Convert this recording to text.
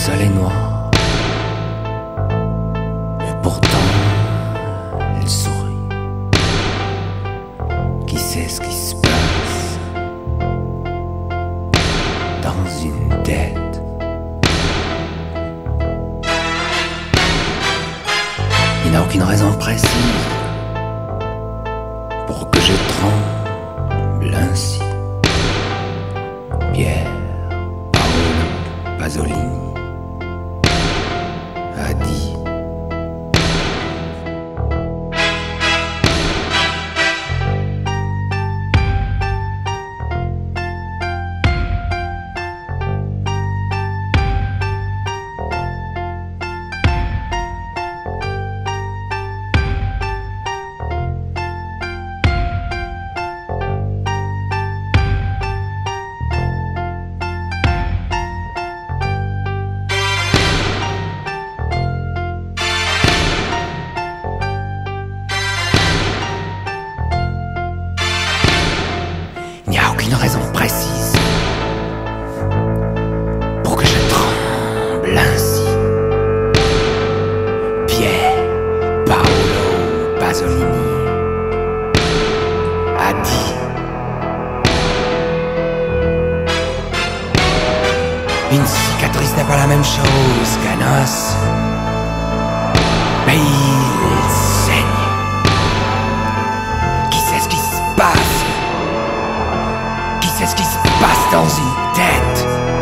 sol est noir, mais pourtant elle sourit. Qui sait ce qui se passe dans une tête? Il n'y a aucune raison précise pour que je tremble ainsi. Pierre, Paolo, Pasolini a dit. Il n'y a aucune raison précise pour que je tremble ainsi. Pierre, Paolo, Pasolini a dit. Une cicatrice n'est pas la même chose qu'un os, mais il saigne. Qui sait ce qui se passe? Qui sait ce qui se passe dans une tête?